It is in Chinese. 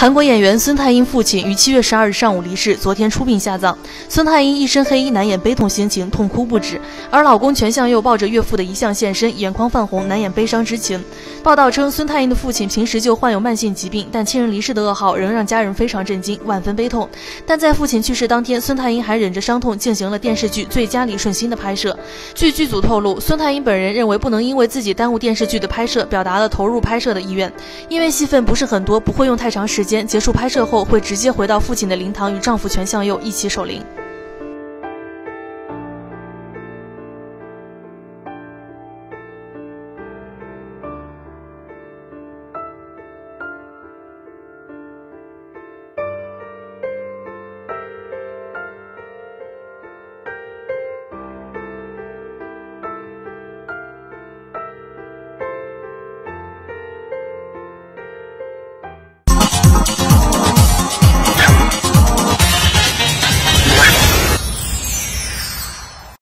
韩国演员孙太英父亲于7月12日上午离世，昨天出殡下葬。孙太英一身黑衣，难掩悲痛心情，痛哭不止。而老公全相佑抱着岳父的遗像现身，眼眶泛红，难掩悲伤之情。报道称，孙太英的父亲平时就患有慢性疾病，但亲人离世的噩耗仍让家人非常震惊，万分悲痛。但在父亲去世当天，孙太英还忍着伤痛进行了电视剧《最佳理顺心》的拍摄。据剧组透露，孙太英本人认为不能因为自己耽误电视剧的拍摄，表达了投入拍摄的意愿。因为戏份不是很多，不会用太长时间，结束拍摄后会直接回到父亲的灵堂，与丈夫全相佑一起守灵。